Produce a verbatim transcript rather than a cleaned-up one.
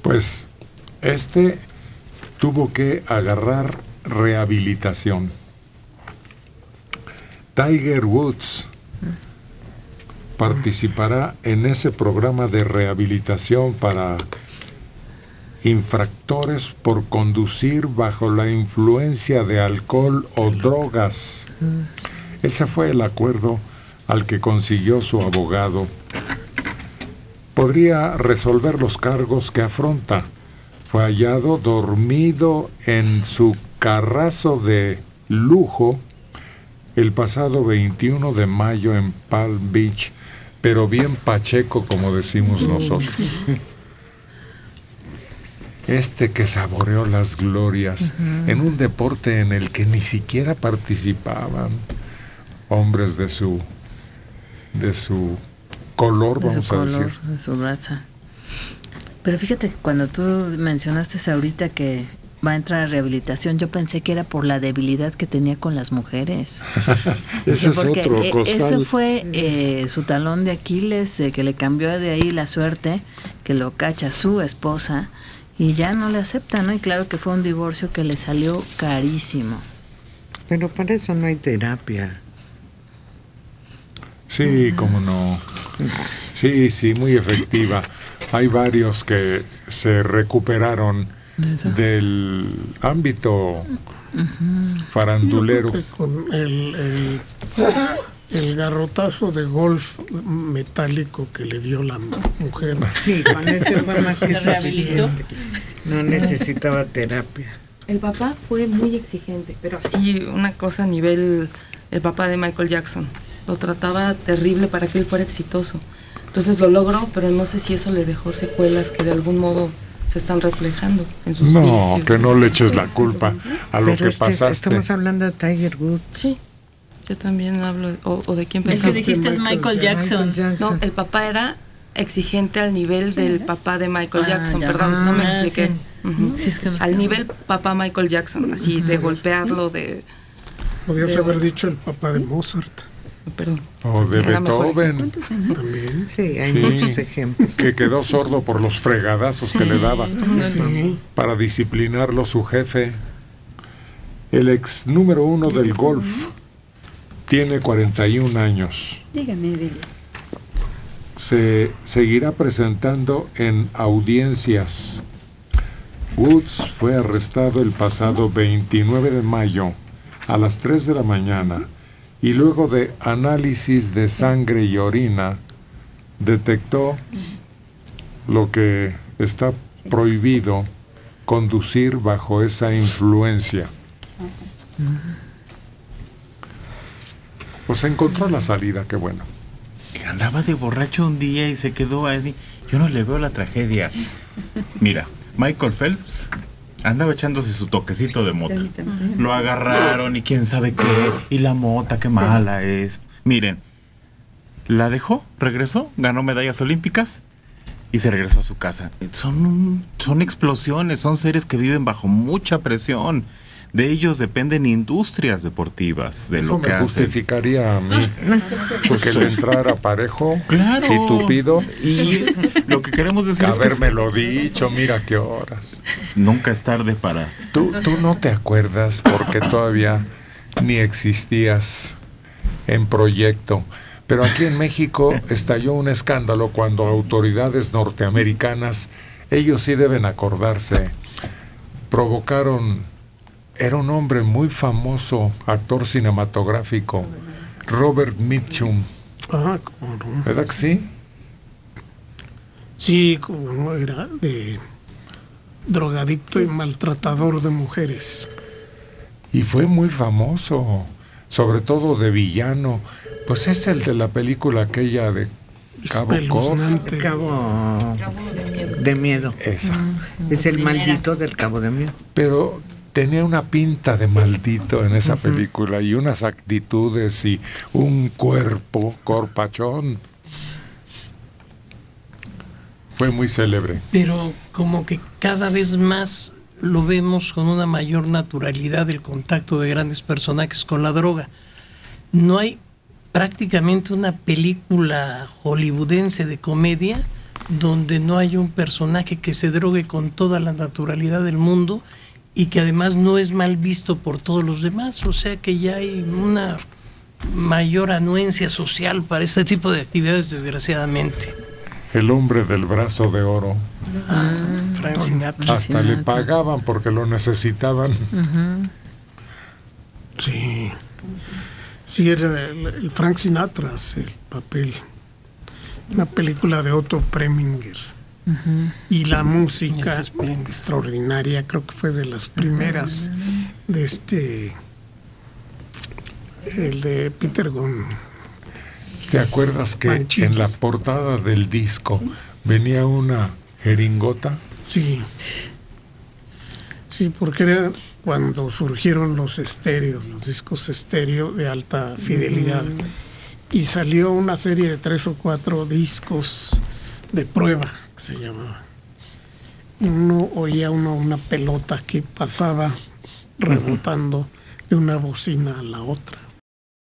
Pues este tuvo que agarrar rehabilitación. Tiger Woods participará en ese programa de rehabilitación para infractores por conducir bajo la influencia de alcohol o drogas. Ese fue el acuerdo al que consiguió su abogado. Podría resolver los cargos que afronta. Fue hallado dormido en su carrazo de lujo el pasado veintiuno de mayo en Palm Beach, pero bien pacheco, como decimos nosotros. Este que saboreó las glorias uh-huh. en un deporte en el que ni siquiera participaban hombres de su de su color, de vamos su a color, decir. De su raza. Pero fíjate que cuando tú mencionaste ahorita que va a entrar a rehabilitación, yo pensé que era por la debilidad que tenía con las mujeres. Ese es porque otro costal. Ese fue eh, su talón de Aquiles, eh, que le cambió de ahí la suerte, que lo cacha su esposa y ya no le acepta, ¿no? Y claro que fue un divorcio que le salió carísimo. Pero para eso no hay terapia. Sí, cómo no. Sí, sí, muy efectiva. Hay varios que se recuperaron del ámbito uh-huh. farandulero. Yo creo que con el, el, el garrotazo de golf metálico que le dio la mujer. Sí, con ese fue más que suficiente. No necesitaba terapia. El papá fue muy exigente, pero así una cosa a nivel, el papá de Michael Jackson. Lo trataba terrible para que él fuera exitoso. Entonces lo logró, pero no sé si eso le dejó secuelas que de algún modo se están reflejando en sus no, vicios. No, que no le eches la culpa a lo pero que este, pasaste. Estamos hablando de Tiger Woods. Sí, yo también hablo, o, o de quién pensás. El que dijiste es Michael, Michael, Jackson. Michael Jackson. No, el papá era exigente al nivel del papá de Michael ah, Jackson, ya. perdón, ah, no me expliqué. Sí. Uh-huh. Sí, es que no al nivel papá Michael Jackson, así uh-huh. de golpearlo, de... Podrías de, haber dicho el papá de Mozart. Perdón. O de Beethoven. También. Sí, hay sí, muchos ejemplos. Que quedó sordo por los fregadazos sí. que le daba sí. para disciplinarlo su jefe. El ex número uno del golf tiene cuarenta y un años. Dígame, Billy. Se seguirá presentando en audiencias. Woods fue arrestado el pasado veintinueve de mayo a las tres de la mañana. Y luego de análisis de sangre y orina, detectó lo que está prohibido, conducir bajo esa influencia. Pues encontró la salida, qué bueno. Andaba de borracho un día y se quedó ahí. Yo no le veo la tragedia. Mira, Michael Phelps andaba echándose su toquecito de mota. Lo agarraron y quién sabe qué. Y la mota, qué mala es. Miren, la dejó, regresó, ganó medallas olímpicas y se regresó a su casa. Son, son explosiones, son seres que viven bajo mucha presión. De ellos dependen industrias deportivas, de Eso lo que me hacen. Justificaría a mí, porque le entrara parejo claro. y tupido. Y es, lo que queremos decir es que... Habérmelo dicho, mira qué horas. Nunca es tarde para... Tú, tú no te acuerdas porque todavía ni existías en proyecto. Pero aquí en México estalló un escándalo cuando autoridades norteamericanas, ellos sí deben acordarse, provocaron... Era un hombre muy famoso, actor cinematográfico, Robert Mitchum. Ah, ¿cómo no? ¿Verdad que sí? Sí, como no, era de drogadicto y maltratador de mujeres. Y fue muy famoso, sobre todo de villano. Pues es el de la película aquella de Cabo Cod. Cabo de Miedo. De miedo. Esa. Uh-huh. Es el maldito del Cabo de Miedo. Pero... tenía una pinta de maldito en esa uh-huh. película y unas actitudes y un cuerpo corpachón. Fue muy célebre. Pero como que cada vez más lo vemos con una mayor naturalidad el contacto de grandes personajes con la droga. No hay prácticamente una película hollywoodense de comedia donde no hay un personaje que se drogue con toda la naturalidad del mundo y que además no es mal visto por todos los demás. O sea que ya hay una mayor anuencia social para este tipo de actividades, desgraciadamente. El hombre del brazo de oro. Ah, Frank Sinatra. Hasta Sinatra. Le pagaban porque lo necesitaban. Uh-huh. Sí. Sí, era el, el Frank Sinatra hace el papel. Una película de Otto Preminger. Uh-huh. Y la música es extraordinaria, creo que fue de las primeras uh-huh. de este, el de Peter Gunn. ¿Te acuerdas que Manchini. En la portada del disco venía una jeringota? Sí. Sí, porque era cuando surgieron los estéreos, los discos estéreo de alta fidelidad. Uh-huh. Y salió una serie de tres o cuatro discos de prueba, que se llamaba. Uno oía uno una pelota que pasaba rebotando de una bocina a la otra.